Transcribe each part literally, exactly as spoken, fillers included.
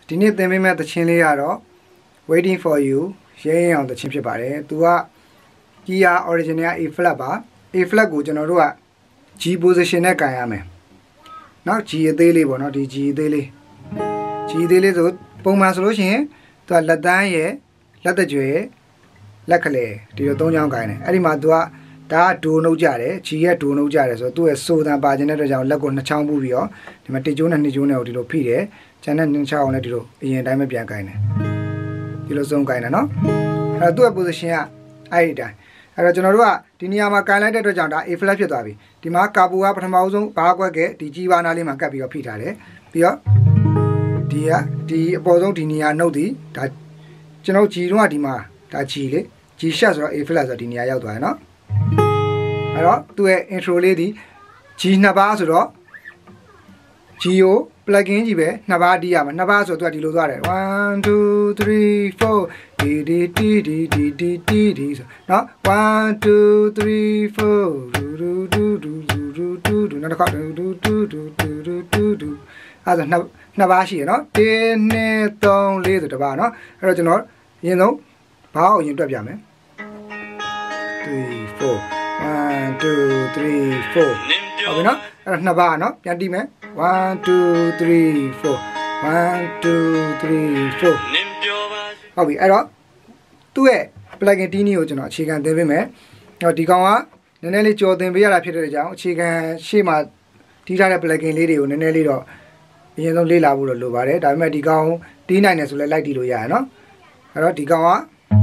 ဒီနေ့သင်ပေးမယ့်သချင်းလေးကတော့ waiting for you ရဲရင်အောင်သချင်းဖြစ်ပါတယ်သူက key original A flat ပါ A flat ကိုကျွန်တော်တို့က G position နဲ့ကန်ရမယ်เนาะ G အသေးလေးပေါ့เนาะဒီ G အသေးလေး G အသေးလေးဆိုပုံမှန်ဆိုလို့ရှိရင်သူကလက်တန်းရဲ့လက်တကြွယ်လက်ကလေးဒီလိုသုံးချောင်းကန်တယ်အဲ့ဒီမှာသူကဒါကဒိုနှုတ်ကြတယ် G ရဲ့ဒိုနှုတ်ကြတယ်ဆိုတော့သူ့ရဲ့ဆိုတန်ပါခြင်းတဲ့အတွက်ကြောင့်လက်ကိုနှစ်ချောင်းပူပြီးတော့ဒီမှာတစ်ကျိုးနဲ့နှစ်ကျိုးနဲ့ကိုဒီလိုဖိတယ်ကျန်တဲ့နှစ်ချောင်းနဲ့ဒီလိုအရင်တိုင်းပဲပြန်ကန်တယ်ဒီလိုစုံကန်တယ်เนาะအဲ့တော့သူ့ရဲ့ position ကအဲ့ဒီတိုင်းအဲ့တော့ကျွန်တော်တို့ကဒီနေရာမှာကန်လိုက်တဲ့အတွက်ကြောင့်ဒါ A flat ဖြစ်သွားပြီဒီမှာကာပူကပထမဆုံးဘာကွက်ကဲဒီကြီးပါနာလေးမှာကပ်ပြီးတော့ဖိထားတယ်ပြီးတော့ဒီကဒီအပေါ်ဆုံးဒီနေရာနှုတ်ဒီဒါကျွန်တော် G တော့ကဒီမှာဒါ G လေ G sharp ဆိုတော့ A flat ဆိုတော့ဒီနေရာရောက်သွားတယ်เนาะအဲ့တော့သူ့ရဲ့ intro လေးဒီ G နှစ်ပါးဆိုတော့ G ကို plug in ကြီးပဲနှစ်ပါးတီးရမှာနှစ်ပါးဆိုတော့သူကဒီလိုသွားတယ်one two three fourဒီဒီတီဒီဒီဒီတီဒီဆိုနော်one two three fourဒူဒူဒူဒူဒူဒူဒူဒူနောက်တစ်ခါဒူဒူဒူဒူဒူဒူဒူဒူအဲ့ဒါနှစ်နှစ်ပါးရှိရနော်one two threeဆိုတစ်ပါးနော်အဲ့တော့ကျွန်တော်အရင်ဆုံးဘာအောင်ရင်တွက်ပြမယ်three four one two three fourဟုတ်ပြီနော်အဲ့တော့နှစ်ပါးနော်ပြန်တီးမယ်one two three four one two three fourဟုတ်ပြီအဲ့တော့သူ့ရဲ့ plugin တီးနည်းကိုကျွန်တော်အခြေခံသင်ပေးမယ်ဟောဒီကောင်ကနည်းနည်းလေးကြော်သင်ပေးရတာဖြစ်တဲ့အကြောင်းအခြေခံရှေ့မှာတီးထားတဲ့ plugin လေးတွေကိုနည်းနည်းလေးတော့အရင်ဆုံးလေ့လာဖို့တော့လိုပါတယ်ဒါပေမဲ့ဒီကောင်တီးနိုင်တယ်ဆိုလဲလိုက်တီးလို့ရရနော်အဲ့တော့ဒီကောင်က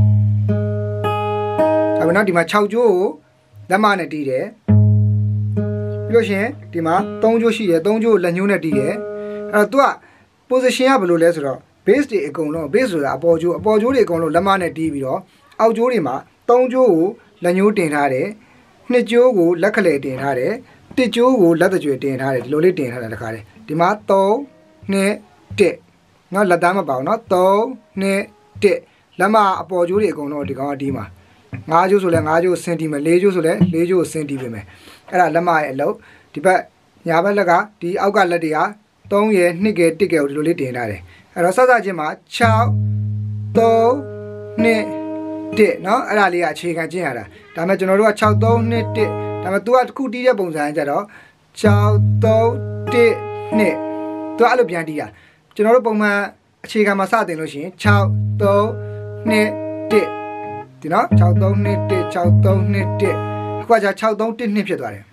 ဒါပေမဲ့ဒီမှာ၆ကျိုးကိုလက်မနဲ့တီးတယ်ပြီးလို့ရှိရင်ဒီမှာသုံးကျိုးရှိတယ်သုံးကျိုးကိုလက်ညှိုးနဲ့တီးတယ်အဲ့တော့သူက position ကဘယ်လိုလဲဆိုတော့ base တွေအကုန်လုံး base ဆိုတာအပေါ်ကျိုးအပေါ်ကျိုးတွေအကုန်လုံးလက်မနဲ့တီးပြီးတော့အောက်ကျိုးတွေမှာသုံးကျိုးကိုလက်ညှိုးတင်ထားတယ်နှစ်ကျိုးကိုလက်ခလဲတင်ထားတယ်တစ်ကျိုးကိုလက်တကြွယ်တင်ထားတယ်ဒီလိုလေးတင်ထားတယ်တခါတည်းဒီမှာသုံးနှစ်တစ်နော်လက်သားမပါဘူးနော်သုံးနှစ်တစ်လက်မအပေါ်ကျိုးတွေအကုန်လုံးဒီကောင်ကဒီမှာငါးကျိုးဆိုလဲငါးကျိုးဆင်တီမယ်လေးကျိုးဆိုလဲလေးကျိုးဆင်တီပြင်မယ်အဲ့ဒါလက်မရဲ့အလုပ်ဒီဘက်ညာဘက်လက်ကဒီအောက်ကလက်တွေကသုံးရယ်နှစ်ကယ်တစ်ကယ်ကိုဒီလိုလေးတင်ထားတယ်အဲ့တော့စစချင်းမှာ၆ သုံး နှစ်တစ်เนาะအဲ့ဒါလေးကအခြေခံကျင့်ရတာဒါပေမဲ့ကျွန်တော်တို့က၆ သုံး နှစ်တစ်ဒါပေမဲ့ तू ကတစ်ခုတီးတဲ့ပုံစံကြတော့၆ သုံး တစ် နှစ် तू အဲ့လိုပြန်တီးရကျွန်တော်တို့ပုံမှန်အခြေခံမှာစတင်လို့ရှိရင်၆ သုံး နှစ်တစ်ဒီเนาะ၆ သုံး နှစ်တစ်၆ သုံး နှစ်တစ်အခုကじゃ၆ သုံး တစ် နှစ်ဖြစ်သွားတယ်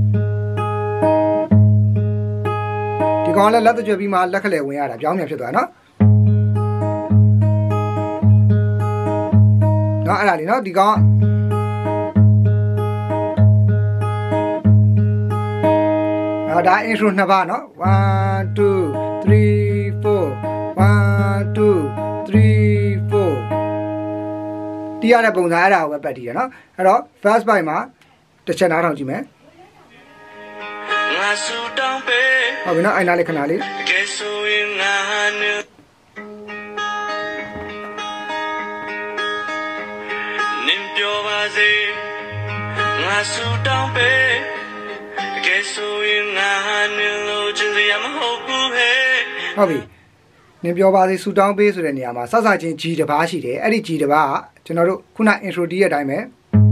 ဒီကောင်လည်းလက်တကြွပြီးမှလက်ခလဲဝင်ရတာပြောင်းပြန်ဖြစ်သွားเนาะเนาะအဲ့ဒါလေးเนาะဒီကောင်အဲ့ဒါ intro နှစ်ပါးเนาะone two three four one two three four တီးရတဲ့ပုံစံအဲ့ဒါကိုပဲပတ်တီးရเนาะအဲ့တော့ first byte မှာတစ်ချက်နားထောင်ကြည့်မယ်ဟုတ်ပြီเนาะအဲ့နားလေးခဏလေးငါဆူတောင်းပေကဲဆိုရင်ငါနင်လို့ချင်စရာမဟုတ်ဘူးဟဲ့ဟုတ်ပြီနင်ပြောပါစေဆူတောင်းပေးဆိုတဲ့နေရာမှာစစချင်း G တစ်ပါးရှိတယ်အဲ့ဒီ G တစ်ပါးကကျွန်တော်တို့ခုန intro တီးတဲ့အတိုင်းပဲ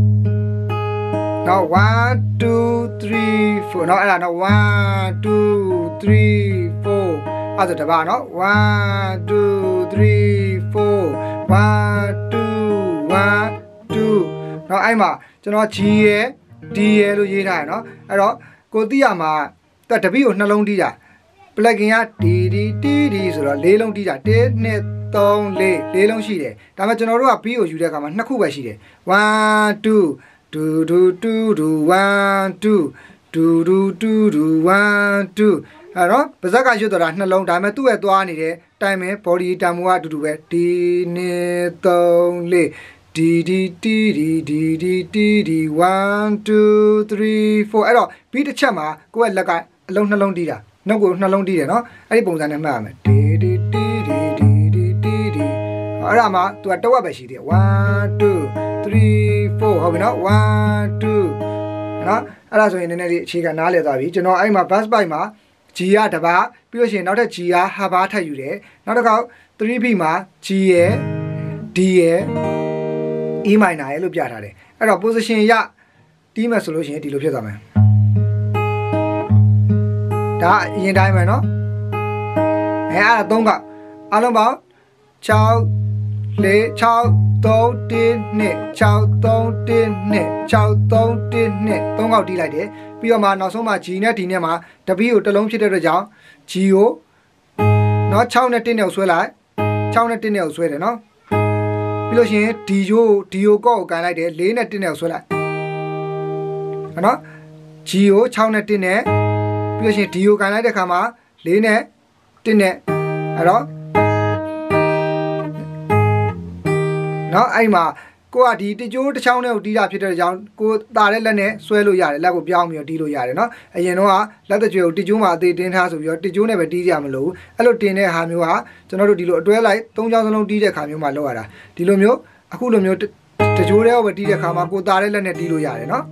နောက်one two three fourနောက်အဲ့ဒါနောက်one two three fourအဲ့ဒါတစ်ပါးနော်one two three four one two one twoနောက်အဲ့မှာကျွန်တော် G ရယ် D ရယ်လို့ရေးထားရနော်အဲ့တော့ကိုသိရမှာတက်တပိကိုနှလုံးတီးတာ plugin က D D D D ဆိုတော့လေးလုံးတီးတာone two threeလေးလုံးရှိတယ်ဒါပေမဲ့ကျွန်တော်တို့က B ကိုယူတဲ့အခါမှာနှစ်ခုပဲရှိတယ်one two do do do do one two do do do do one two အဲ့တော့ပါဇက်ကရွတ်တော့တာနှလုံးဒါပေမဲ့သူ့ရဲ့သွားနေတဲ့တိုင်မဲ့ body တန်မိုးကအတူတူပဲ D two three D D D D D D D D one two three fourအဲ့တော့ B တစ်ချက်မှာကိုယ့်ရဲ့လက်ကအလုံးနှလုံးတီးတာနှုတ်ကိုနှလုံးတီးတယ်နော်အဲ့ဒီပုံစံနဲ့မှတ်ရမယ် D D D D D D D D အဲ့ဒါမှ तू ကတဝက်ပဲရှိသေးတယ်one two three fourဟုတ်ပြီနော်one twoနော်အဲ့ဒါဆိုရင်နည်းနည်းလေးအခြေခံနားလည်သွားပြီကျွန်တော်အဲ့မှာ bass byte မှာ G G ရတပါပြီးလို့ရှိရင်နောက်ထပ် G ကဟာဘာထပ်ယူတယ်နောက်တစ်ခေါက် three B မှာ G ရယ် D ရယ် E minor ရယ်လို့ပြထားတယ်အဲ့တော့ position ရတီးမယ်ဆိုလို့ရှိရင်ဒီလိုဖြစ်သွားမယ်ဒါအရင်တိုင်းပဲเนาะအဲအဲ့ဒါသုံးခေါက်အားလုံးပေါင်း6 4 6 3 1 2 6 3 1 2 6 3 1 2 သုံးခေါက်တီးလိုက်တယ်ပြီးတော့မှနောက်ဆုံးမှာ G နဲ့ D နဲ့မှာ W ကိုတစ်လုံးဖြစ်တဲ့အတွက်ကြောင့် G ကိုเนาะ6နဲ့1နဲ့ကိုဆွဲလိုက်6နဲ့1နဲ့ကိုဆွဲတယ်เนาะပြီးလို့ရှိရင် D ကို D ကိုကော့ကိုကန်လိုက်တယ်4နဲ့1နဲ့ကိုဆွဲလိုက်เนาะ G ကို6နဲ့1နဲ့ပြီးလို့ရှိရင် D ကိုကန်လိုက်တဲ့အခါမှာ4နဲ့1နဲ့အဲ့တော့เนาะအဲ့မှာကိုကဒီတကြိုးတစ်ချောင်းနဲ့ကိုတီးတာဖြစ်တဲ့ကြောင့်ကိုတာတဲ့လက်နဲ့ဆွဲလို့ရတယ်လက်ကိုပြောင်းပြီးတော့တီးလို့ရတယ်เนาะအရင်တော့ကလက်တကြွယ်ကိုတကြိုးမှာအသေးတင်းထားဆိုပြီးတော့တကြိုးနဲ့ပဲတီးကြမလို့အဲ့လိုတင်တဲ့ဟာမျိုးကကျွန်တော်တို့ဒီလိုအတွဲလိုက်သုံးချောင်းစလုံးတီးတဲ့ခါမျိုးမှာလောက်ရတာဒီလိုမျိုးအခုလိုမျိုးတကြိုးတွေကိုပဲတီးတဲ့ခါမှာကိုတာတဲ့လက်နဲ့တီးလို့ရတယ်เนาะ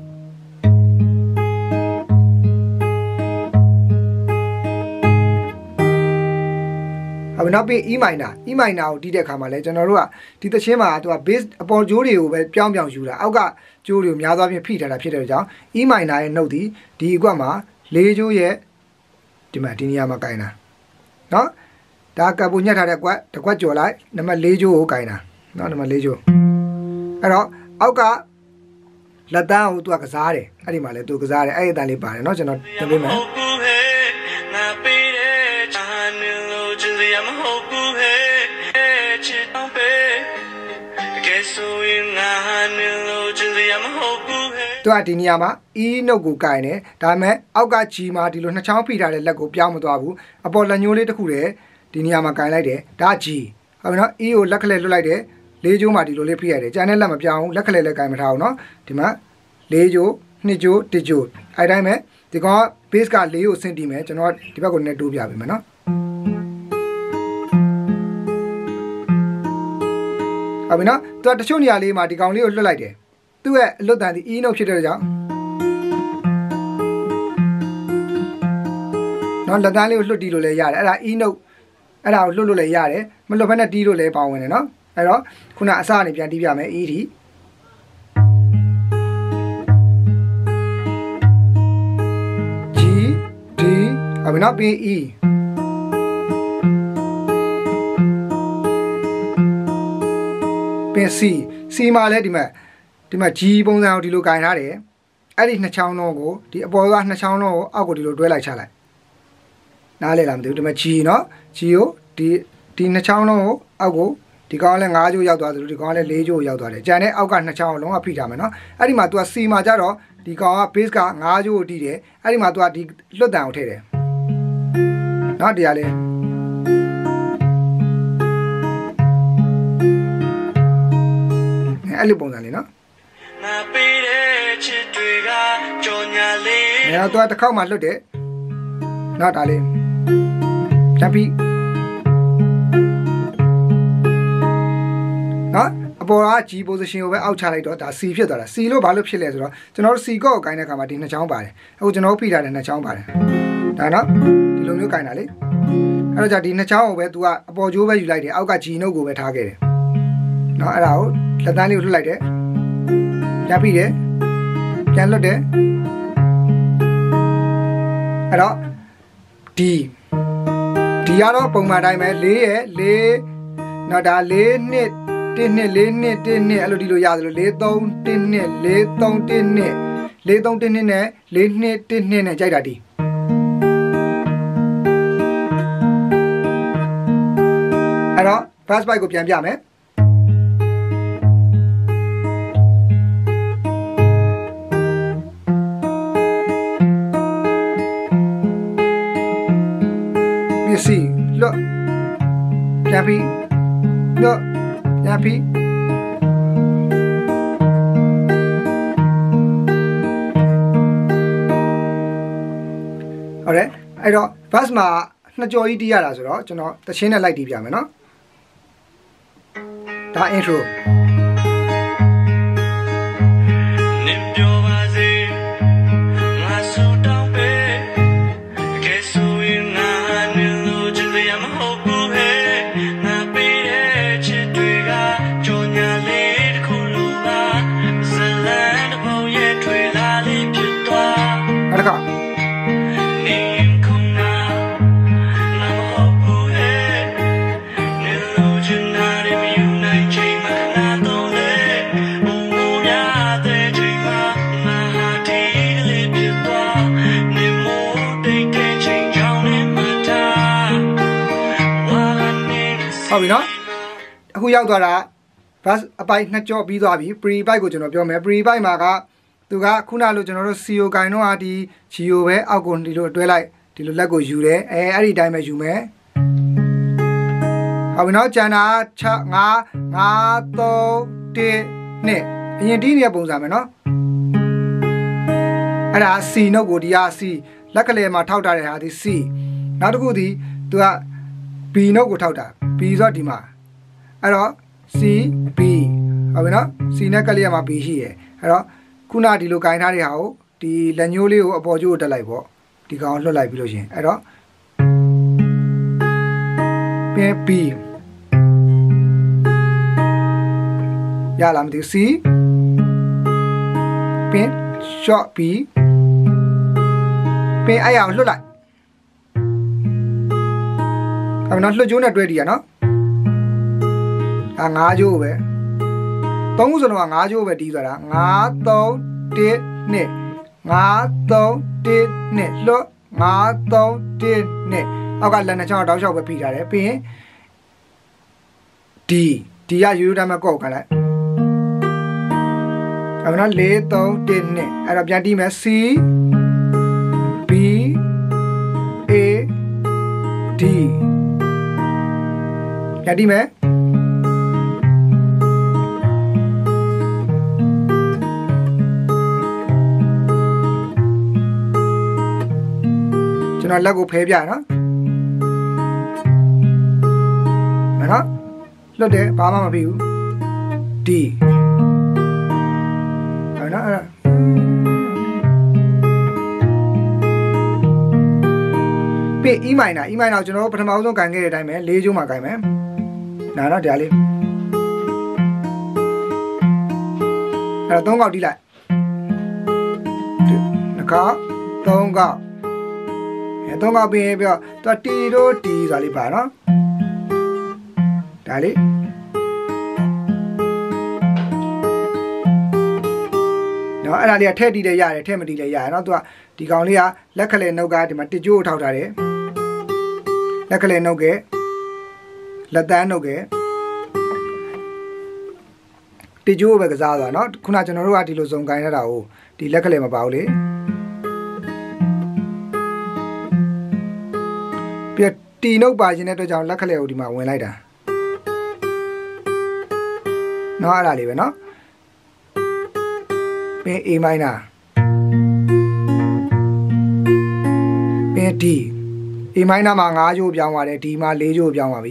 အခုနောက်ပြီး E minor E minor ကိုတီးတဲ့ခါမှာလဲကျွန်တော်တို့ကဒီသချင်းမှာသူက bass အပေါ်ကြိုးတွေကိုပဲပြောင်းပြောင်းယူတာအောက်ကကြိုးတွေကိုများသောအားဖြင့်ဖိထားတာဖြစ်တဲ့ကြောင့် E minor ရဲ့ note ဒီဒီအကွက်မှာ၄ကြိုးရဲ့ဒီမှာဒီနေရာမှာကင်တာเนาะဒါကပူညက်ထားတဲ့ကွက်တစ်ကွက်ကြော်လိုက်နံပါတ်၄ကြိုးကိုကင်တာเนาะနံပါတ်၄ကြိုးအဲ့တော့အောက်ကလက်တန်းကိုသူကကစားတယ်အဲ့ဒီမှာလဲသူကစားတယ်အဲ့ဒီအတန်းလေးပါတယ်เนาะကျွန်တော်တင်ပေးမယ်သူကဒီနေရာမှာ E note ကိုကင်တယ်ဒါပေမဲ့အောက်က G မှာဒီလိုနှစ်ချောင်းဖိထားတဲ့လက်ကိုပြောင်းမသွားဘူးအပေါ်လက်ညှိုးလေးတစ်ခုတည်းဒီနေရာမှာကင်လိုက်တယ်ဒါ G ဟုတ်ပြီနော် E ကိုလက်ခလဲလွတ်လိုက်တယ်လေးကျိုးမှာဒီလိုလေးဖိရတယ်ကြံတဲ့လက်မပြောင်းဘူးလက်ခလဲလည်းကင်မထားဘူးနော်ဒီမှာလေးကျိုးနှစ်ကျိုးတစ်ကျိုးအဲ့တိုင်းပဲဒီကောင် base ကလေးကိုဆင့်တီးမယ်ကျွန်တော်ဒီဘက်ကိုနည်းတိုးပြပေးမယ်နော်ဟုတ်ပြီနော်သူကတချို့နေရာလေးမှာဒီကောင်လေးကိုလွတ်လိုက်တယ်သူ့ရဲ့အလွတ်တန်ဒီ E note ဖြစ်တဲ့ကြောင့်နော်လက်တန်းလေးကိုလွတ်တီးလို့လည်းရတယ်အဲ့ဒါ E note အဲ့ဒါကိုလွတ်လို့လည်းရတယ်မလွတ်ဘဲနဲ့တီးလို့လည်းပေါင်းဝင်တယ်နော်အဲ့တော့ခုနအစအနေပြန်တီးပြမယ် E ဒီG D ဟုတ်ပြီနော်ပြီး Eပြီး C C မှာလည်းဒီမှာဒီမှာ G ပုံစံကိုဒီလိုကင်ထားတယ်အဲ့ဒီနှစ်ချောင်းလုံးကိုဒီအပေါ်ကနှစ်ချောင်းလုံးကိုအောက်ကိုဒီလိုတွဲလိုက်ချလိုက်နားလေလားမသိဘူးဒီမှာ G เนาะ G ကိုဒီဒီနှစ်ချောင်းလုံးကိုအောက်ကိုဒီကောင်ကလည်း၅ကျိုးရောက်သွားသလိုဒီကောင်ကလည်း၄ကျိုးရောက်သွားတယ်ကြံတဲ့အောက်ကနှစ်ချောင်းလုံးကဖိထားမယ်เนาะအဲ့ဒီမှာ तू က C မှာကြတော့ဒီကောင်က base က၅ကျိုးကိုတီးတယ်အဲ့ဒီမှာ तू ကဒီလွတ်တန်ကိုထည့်တယ်เนาะတရားလေးအဲ့လိုပုံစံလေးเนาะအဲ့တော့တစ်ခေါက်မှလွတ်တယ်နောက်ဒါလေးပြန်ပြီးနော်အပေါ်က G position ကိုပဲအောက်ချလိုက်တော့ဒါ C ဖြစ်သွားတာ C လို့ဘာလို့ဖြစ်လဲဆိုတော့ကျွန်တော်တို့ C ကော့ကိုကိုင်းတဲ့အခါမှာဒီနှစ်ချောင်းပါတယ်အခုကျွန်တော်တို့ဖိထားတဲ့နှစ်ချောင်းပါတယ်ဒါနော်ဒီလိုမျိုးကိုင်းတာလေအဲ့တော့じゃဒီနှစ်ချောင်းကိုပဲ तू ကအပေါ်ကျိုးပဲယူလိုက်တယ်အောက်က G note ကိုပဲထားခဲ့တယ်နော်အဲ့ဒါကိုလက်တန်းလေးကိုလွတ်လိုက်တယ်ပြန်ပြီးတယ်ပြန်လွတ်တယ်အဲ့တော့ D D ကတော့ပုံမှန်တိုင်းပဲ၄ရဲ့၄နော်ဒါ၄နှစ်၁နှစ်၄နှစ်၁နှစ်အဲ့လိုဒီလိုရတယ်လို့၄သုံး၁နှစ်၄သုံး၁နှစ်၄သုံး၁နှစ်နဲ့၄နှစ်၁နှစ်နဲ့ကြိုက်တာဒီအဲ့တော့ first byte ကိုပြန်ပြမယ်စီလော့ပြန်ပြီးလော့ပြန်ပြီးဟုတ်တယ်အဲ့တော့ bus မှာနှစ်ကြော်ကြီးတီးရတာဆိုတော့ကျွန်တော်တချင်းနဲ့လိုက်တီးပြမယ်နော်ဒါ introနဟုတ်ပြီနော်အခုရောက်သွားတာ verse အပိုင်းနှစ်ကြောပြီးသွားပြီ pre byte ကိုကျွန်တော်ပြောမယ် pre byte မှာကသူကခုနလိုကျွန်တော်တို့ co ကိုင်တော့ဟာဒီ geo ပဲအောက်ကိုဒီလိုတွဲလိုက်ဒီလိုလက်ကိုယူတယ်အဲအဲ့ဒီတိုင်းပဲယူမယ်ဟုတ်ပြီနော်ကျန်တာ6 5 5 3 1နှစ်အရင်ဒီနေပုံစံမယ်နော်အဲ့ဒါ C နှုတ်ကိုဒီဟာ C လက်ကလေးမှာထောက်ထားတဲ့ဟာဒီ C နောက်တစ်ခုဒီသူက B နှုတ်ကိုထောက်တာ B ဆိုတော့ဒီမှာအဲ့တော့ C B ဟုတ်ပြီနော် C နဲ့ကလေးမှာ B ရှိရယ်အဲ့တော့ခုနဒီလိုဂိုင်းထားတဲ့ဟာကိုဒီလက်ညိုးလေးကိုအပေါ်ကျိုးကိုတက်လိုက်ပေါ့ဒီကောင်လွှတ်လိုက်ပြီးလို့ရှင်အဲ့တော့ပြန် B ရလာမသိ C ပြန် short B ပြန်အဲ့အောင်လွှတ်လိုက်အဲ့တော့လွှတ်ကျိုးနဲ့တွဲတည်ရနော်အာငါးကျိုးပဲသုံးခုဆိုတော့ငါးကျိုးပဲတီးသွားတာငါး သုံး တစ်နှစ်ငါး သုံး တစ်နှစ်လွတ်ငါး သုံး တစ်နှစ်အောက်ကလက်နှစ်ချောင်းတောက်လျှောက်ပဲပြီးထားတယ်ပြီးရင် D D ကရိုးရိုးတိုင်းမှာကောက်ခံလိုက်အဲ့တော့၄ သုံး တစ်နှစ်အဲ့တော့ပြန်တီးမယ် C B A D ပြန်တီးမယ်ကျွန်တော်လက်ကိုဖဲပြနော်မနော်လွတ်တယ်ဘာမှမဖြစ်ဘူး D ဟုတ်နော်အဲ့ဒါပြီး E minor E minor ကျွန်တော်ပထမဆုံးကန်ခဲ့တဲ့အတိုင်းပဲ၄ကျိုးမှာကန်မယ်နားတော့ဒါလေးအဲ့တော့၃កောက်တီးလိုက်နှစ်កောက်သုံးកောက်အဲသုံးកောက်ပြီးပြီးတော့သူတီတို့တီဆိုတာလေးပါနော်ဒါလေးနော်အဲ့ဒါလေးကထဲတီးလည်းရတယ်ထဲမတီးလည်းရတယ်နော်သူကဒီကောင်လေးကလက်ခလဲနှုတ်ကဒီမှာတစ်ကြိုးထောက်ထားတယ်လက်ခလဲနှုတ်ကလက်တန်းနှုတ်ကတကြိုးပဲကစားသွားเนาะခုနကျွန်တော်တို့ကဒီလိုစုံကိုင်းရတာကိုဒီလက်ကလေးမပါဘူးလေပြတီနှုတ်ပါခြင်းတဲ့အတွက်ကြောင့်လက်ကလေးကိုဒီမှာဝင်လိုက်တာเนาะအဲ့ဒါလေးပဲเนาะပြီး A minor ပြီး D A minor မှာ၅ကျိုးပြောင်းသွားတယ် D မှာ၄ကျိုးပြောင်းသွားပြီ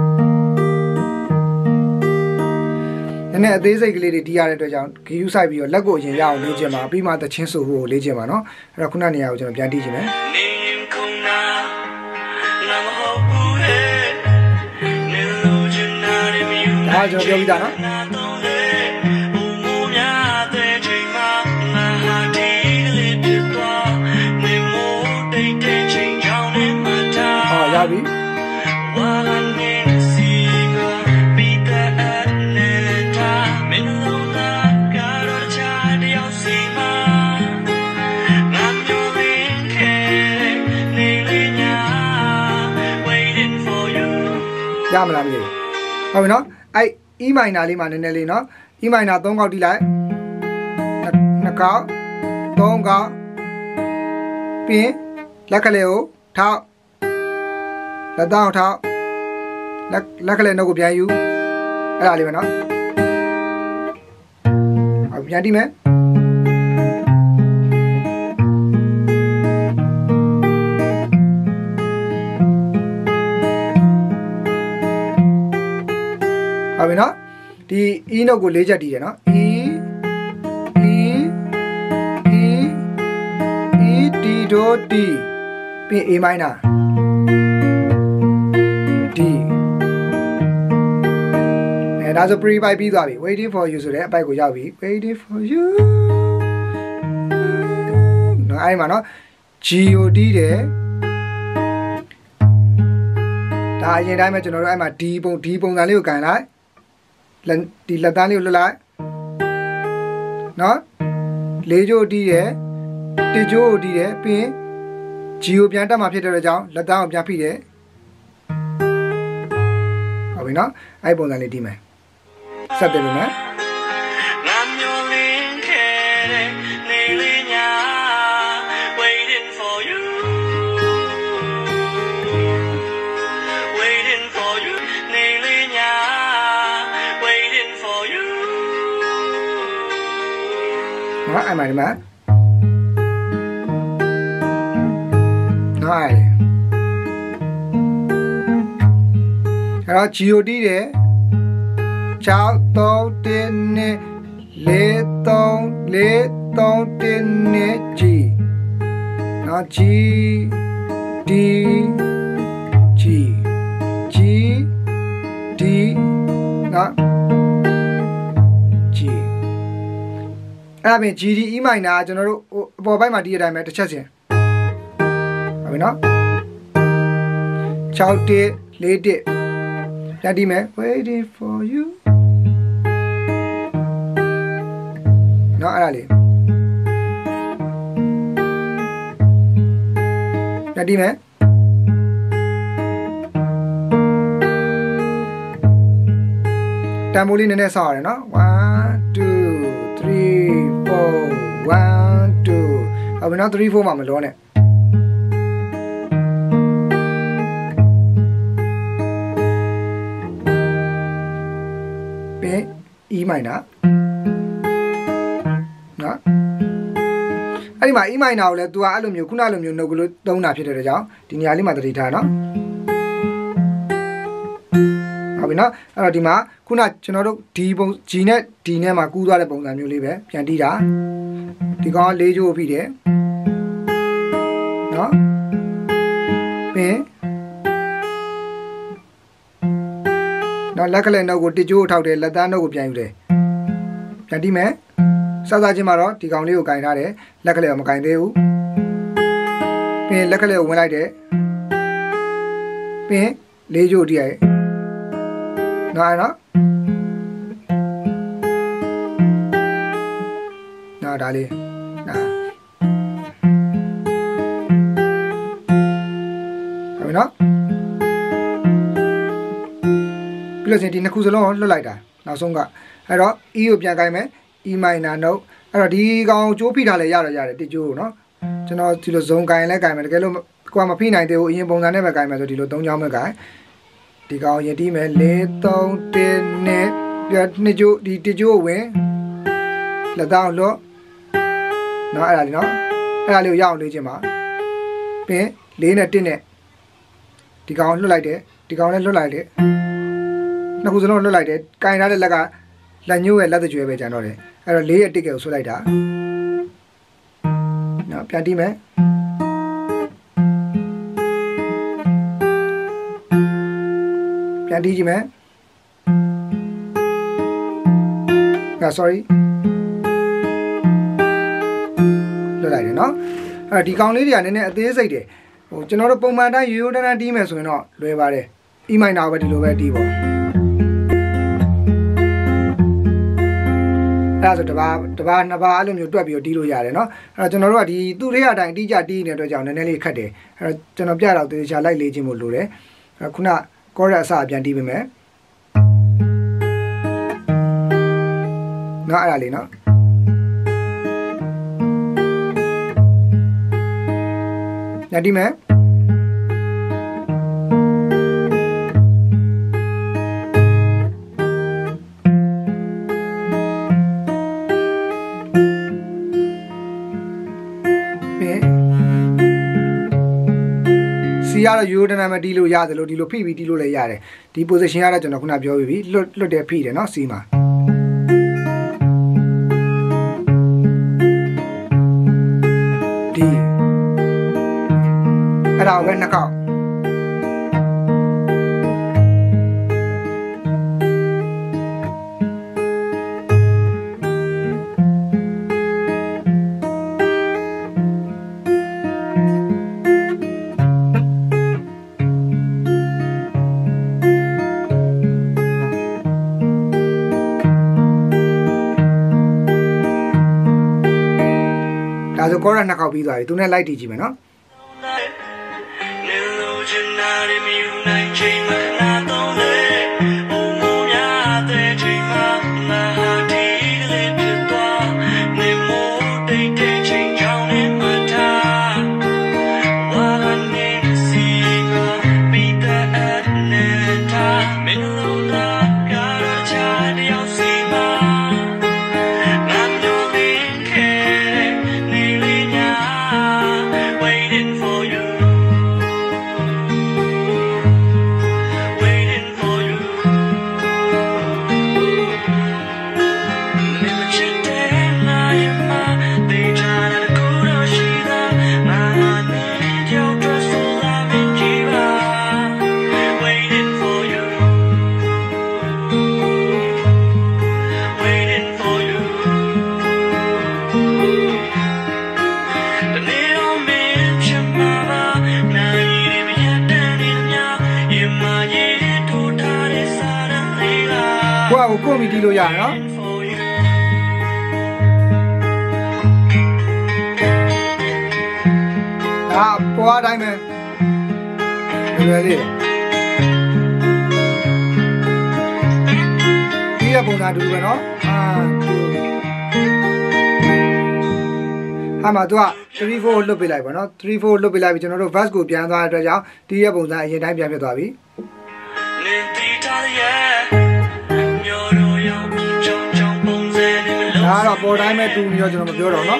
နည်းနည်းအသေးစိတ်ကလေးတွေတီးရတဲ့အတွက်ကြောင့်ဂီယူဆိုင်ပြီးတော့လက်ကိုအရင်ရအောင်လေ့ကျင့်ပါပြီးမှသချင်းဆိုဖို့ကိုလေ့ကျင့်ပါနော်အဲ့တော့ခုနနေရာကိုကျွန်တော်ပြန်တီးချင်တယ်ဒါကျွန်တော်ပြောပြီးသားနော်ဟောရပြီရမလားမသိဘူးဟုတ်ပြီနော်အဲ့ E minor လေးမှာနည်းနည်းလေးနော် E minor ၃កောက်တီးလိုက်နှစ်កောက်သုံးកောက်ပြီးလက်ကလေးကိုထောက်လက်တောင်းထောက်လက်လက်ကလေးနှုတ်ကိုပြန်ယူအဲ့ဒါလေးပဲနော်ဟုတ်ပြန်တီးမယ်ဟုတ်ပြီနော်ဒီ E နှုတ်ကို၄ချက်တီးတယ်နော် E E E E D do D ပြီး A minor D အဲဒါဆို pre byte ပြီးသွားပြီ waiting for you ဆိုတဲ့အပိုက်ကိုရောက်ပြီ waiting for you နော်အဲ့ဒီမှာနော် G O D တယ်ဒါအရင်တိုင်းပဲကျွန်တော်တို့အဲ့မှာ D ပုံ D ပုံစံလေးကိုကန်လိုက်ဒီလက်သားလေးကိုလွတ်လိုက်နော်လေးကျိုးတီးတယ်တကျိုးကိုတီးတယ်ပြီးရင် G ကိုပြန်တက်မှဖြစ်တဲ့အတွက်ကြောင့်လက်သားကိုပြန်ဖိတယ်ဟုတ်ဟုတ်ပြီနော်အဲ့ပုံစံလေးတီးမယ်ဆက်တယ်ပြီမယ်နော်အဲ့မှာဒီမှာနော်အဲ့အဲ့တော့ G O D တဲ့6 3 1နဲ့4 3 4 3 1နဲ့ G နော် G D G G D နော် G အဲ့ဒါပြင် G D E minor ကျွန်တော်တို့အပေါ်ဘက်မှာတီးရတိုင်းပဲတစ်ချက်ချင်းဟုတ်ပြီနော်6 1 4 1ပြန်တီးမယ် waiting for you နော်အဲ့ဒါလေးပြန်တီးမယ်တန်ဖိုးလေးနည်းနည်းဆောက်ရတယ်နော်one two three four one two ဟုတ်ပြီနော်three fourမှာမလောနဲ့ပြင် E minor နော်အဲ့ဒီမှာ E minor ကိုလည်း तू ကအဲ့လိုမျိုးခုနလိုမျိုးနှုတ်ကလေးသုံးတာဖြစ်တဲ့ကြောင့်ဒီနေရာလေးမှာသတိထားနော်ဟုတ်ပြီနော်အဲ့တော့ဒီမှာခုနကျွန်တော်တို့ D ပုံ G နဲ့ D နဲ့မှာကူးသွားတဲ့ပုံစံမျိုးလေးပဲပြန်တီးတာဒီကောင်က၄ချိုးဖိတယ်နော်ပြင်နော်လက်ကလေးနှုတ်ကိုတစ်ချိုးထောက်တယ်လက်သားနှုတ်ကိုပြန်ယူတယ်ပြန်တီးမယ်စစချင်းမှာတော့ဒီကောင်လေးကိုကင်ထားတယ်လက်ကလေးကမကင်သေးဘူးပြင်လက်ကလေးကိုဝင်လိုက်တယ်ပြင်၄ချိုးတီးရတယ်နော်အဲ့နော်နော်ဒါလေးနော်ဟုတ်ပြီနော်ပြီးလို့ချင်းဒီနှစ်ခုစလုံးလွတ်လိုက်တာနောက်ဆုံးကအဲ့တော့ E ကိုပြန်ကိုင်းမယ် E minor note အဲ့တော့ဒီကောင်ကျိုးဖိထားလဲရတော့ရတယ်တိကျိုးကိုနော်ကျွန်တော်ဒီလိုဇုံကိုင်းလဲကိုင်းမယ်တကယ်လို့ကိုကမဖိနိုင်သေးဘူးအရင်ပုံစံနဲ့ပဲကိုင်းမယ်ဆိုဒီလို၃ချောင်းပဲကိုင်းဒီကောင်ရင်တီးမယ်၄ ၃ 1နဲ့ပြနှစ်ကျိုးဒီတစ်ကျိုးဝင်လက်သားလော့နော်အဲ့ဒါလေးနော်အဲ့ဒါလေးကိုရအောင်လေးချင်းပါပင်၄နဲ့၁နဲ့ဒီကောင်လွတ်လိုက်တယ်ဒီကောင်လည်းလွတ်လိုက်တယ်နှစ်ခုစလုံးလွတ်လိုက်တယ်ကင်ထားတဲ့လက်ကလက်ညှိုးရဲ့လက်သကြွယ်ပဲကျန်တော့တယ်အဲ့တော့၄ရဲ့တစ်ကယ်ကိုဆွဲလိုက်တာနော်ပြန်တီးမယ်ပြန်တီးကြည့်မယ်က sorry လွတ်လိုက်တယ်နော်အဲ့ဒီကောင်လေးတွေကနည်းနည်းအသေးစိတ်တယ်ဟိုကျွန်တော်တို့ပုံမှန်တိုင်းရိုးရိုးတန်းတန်းတီးမယ်ဆိုရင်တော့လွယ်ပါတယ် E minor ပဲဒီလိုပဲတီးပေါ့အဲ့ဒါဆိုတပါတပါနှစ်ပါအဲ့လိုမျိုးတွက်ပြီးတော့တီးလို့ရတယ်နော်အဲ့တော့ကျွန်တော်တို့ကဒီသူ့လေးအတိုင်းအတိအကျတီးနေတဲ့အတွက်ကြောင့်နည်းနည်းလေးခက်တယ်အဲ့တော့ကျွန်တော်ပြတော့တေချာလိုက်လေ့ကျင့်ဖို့လိုတယ်အဲ့ခုနကောရက်အစပြန်တီးပေးမယ်နော်အဲ့ဒါလေးနော်ညတီးမယ်စီရတော့ယူရိုဒနာမတီးလို့ရတယ်လို့ဒီလိုဖိပြီးတီးလို့လည်းရတယ်ဒီ position ကတော့ကျွန်တော်ခုနပြောပြီးပြီလွတ်လွတ်တဲ့ဖိတယ်နော်စီမှာဒီအဲ့ဒါပဲနှစ်ခေါက်ဒါဆိုကောရနှစ်ခေါက်ပြီးသွားပြီသူနဲ့လိုက်တီးကြည့်မယ်နော်ကိုယ့်အကိုကိုမိတီးလို့ရတယ်နော်ဒါပေါ်အတိုင်းပဲလွယ်လေးဒီရပုံစံတူပဲနော်အာအမှသူကthree fourလွတ်ပေးလိုက်ပါနော်three fourလွတ်ပေးလိုက်ပြီကျွန်တော်တို့ verse ကိုပြန်သွားတဲ့အတွက်ကြောင့်ဒီရပုံစံအရင်တိုင်းပြန်ဖြစ်သွားပြီဒါတော့ပေါ်တိုင်းပဲတူပြီးတော့ကျွန်တော်မပြောတော့နော်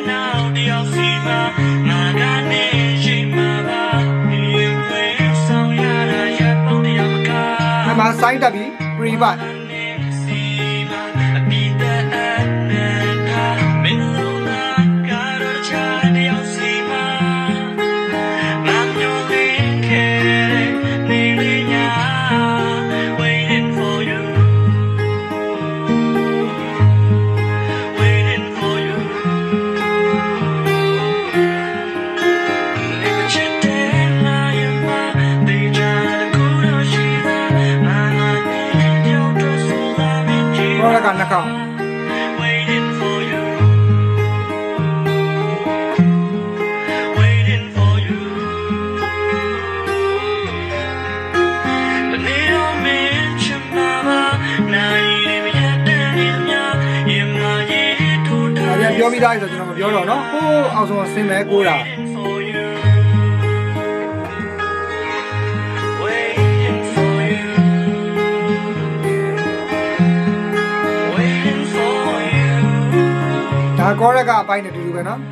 အမှစိုင်းတက်ပြီ pre-partနှကောင်ပြောပြီးသားဆိုကျွန်တော်မပြောတော့နော်ဟိုးအောင်ဆုံးဆင်းမဲကိုတာဒါကောရက်ကအပိုင်းနဲ့တူတူပဲနော်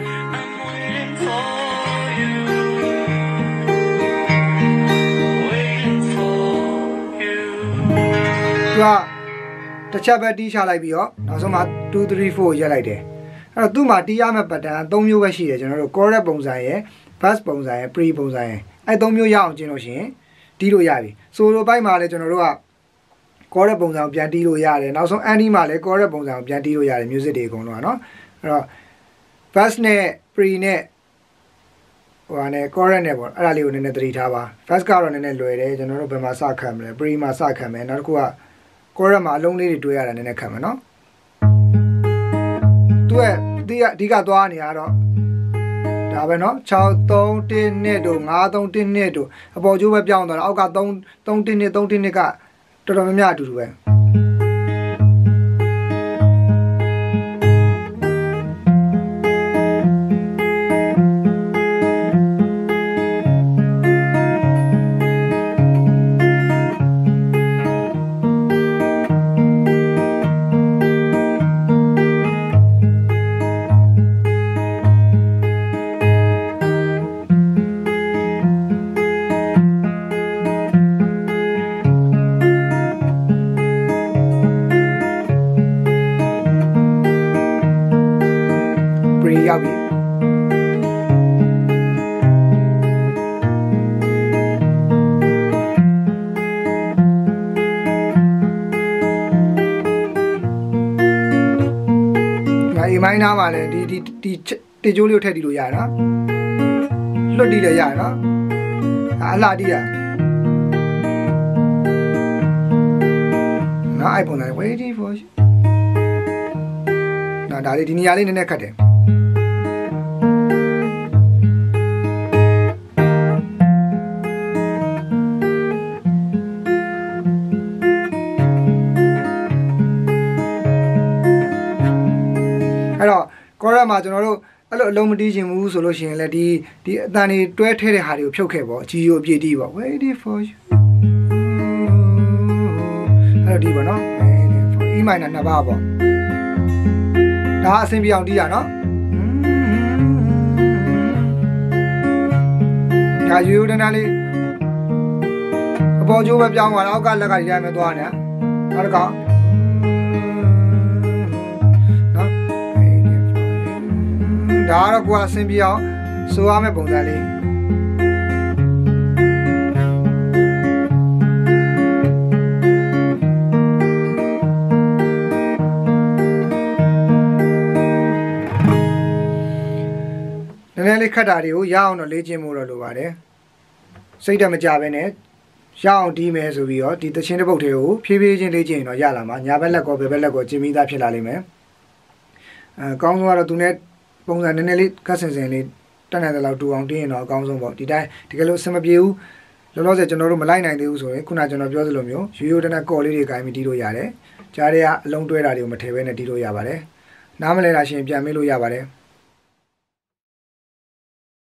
သူကတစ်ချက်ပဲတီးချလိုက်ပြီးတော့နောက်ဆုံးမှtwo three fourရက်လိုက်တယ်အဲ့တော့သူ့မှာတီးရမယ့်ပတ်တန်သုံးမျိုးပဲရှိတယ်ကျွန်တော်တို့ correct ပုံစံရယ် verse ပုံစံရယ် pre ပုံစံရယ်အဲ့သုံးမျိုးရအောင်ကျင့်လို့ရှိရင်တီးလို့ရပြီဆိုလိုပိုင်းမှာလည်းကျွန်တော်တို့က correct ပုံစံကိုပြန်တီးလို့ရတယ်နောက်ဆုံး anti မှာလည်း correct ပုံစံကိုပြန်တီးလို့ရတယ် music တွေအကုန်လုံးကနော်အဲ့တော့ verse နဲ့ pre နဲ့ဟိုဟာနဲ့ correct နဲ့ပေါ့အဲ့ဒါလေးကိုနည်းနည်းသတိထားပါ verse ကတော့နည်းနည်းလွယ်တယ်ကျွန်တော်တို့ဘယ်မှာစခံမလဲ pre မှာစခံမယ်နောက်တစ်ခုက correct မှာအလုံးလေးတွေတွေးရတာနည်းနည်းခံမယ်နော်သူကဒီကအဓိကသွားနေရတော့ဒါပဲနော်six three oneနှစ်တို့five three oneနှစ်တို့အပေါ်ကျိုးပဲပြောင်းသွားတာအောက်ကthree three oneနှစ်three oneနှစ်ကတော်တော်များများအတူတူပဲရောက်ပြီဒီမိုင်းနားမှာလည်းဒီဒီဒီတေကျိုးလေးကိုထည့်တီးလို့ရနော်လွတ်တီးလည်းရနော်အလှတီးရနော်အဲ့ပုံစံ waiting for you နော်ဒါလေးဒီနေရာလေးနည်းနည်းခတ်တယ်အဲ့တော့ correct မှာကျွန်တော်တို့အဲ့လိုအလုံးမတီးခြင်းဘူးဆိုလို့ရှိရင်လည်းဒီဒီအတန်တွေတွဲထဲတဲ့ဟာတွေကိုဖြုတ်ခဲ့ပေါ့အကြီးကိုအပြည့်တီးပေါ့ waiting for you အဲ့တော့ဒီပေါ့နော် E minor နှစ်ပါးပေါ့ဒါအဆင်ပြေအောင်တီးရနော်ဒါယူယူတန်းလေးအပေါ်ကျိုးပဲပြောင်းသွားတော့အောက်ကလက်ကဒီတိုင်းပဲသွားနေတာနောက်တစ်ခါဒါကတော့ကိုယ်အဆင်ပြေအောင်ဆိုရမယ့်ပုံစံလေးနည်းနည်းလေးခတ်တာတွေကိုရအောင်တော့လေ့ကျင့်ဖို့တော့လိုပါတယ်စိတ်ဓာတ်မကြဘဲနဲ့ရအောင်တီးမယ်ဆိုပြီးတော့ဒီတချင်းတစ်ပုတ်တွေကိုဖြည်းဖြည်းချင်းလေ့ကျင့်ရင်တော့ရလာမှာညာဘက်လက်ကောဘယ်ဘက်လက်ကောကျင်းပြီးသားဖြစ်လာလိမ့်မယ်အဲအကောင်းဆုံးကတော့သူနဲ့ပုံစံနည်းနည်းလေးကတ်ဆင်ဆင်လေးတက်နိုင်တဲ့လောက်တူအောင်တင်းရင်တော့အကောင်းဆုံးပေါ့ဒီတိုင်းတကယ်လို့အဆင်မပြေဘူးလောလောဆယ်ကျွန်တော်တို့မလိုက်နိုင်သေးဘူးဆိုရင်ခုနကျွန်တော်ပြောသလိုမျိုးရိုးရိုးတနက်ကော်လေးတွေကိုင်းပြီးတီးလို့ရတယ်ကြားထဲကအလုံးတွဲတာတွေကိုမထည့်ဘဲနဲ့တီးလို့ရပါတယ်နားမလဲတာရှင်ပြန်မေးလို့ရပါတယ်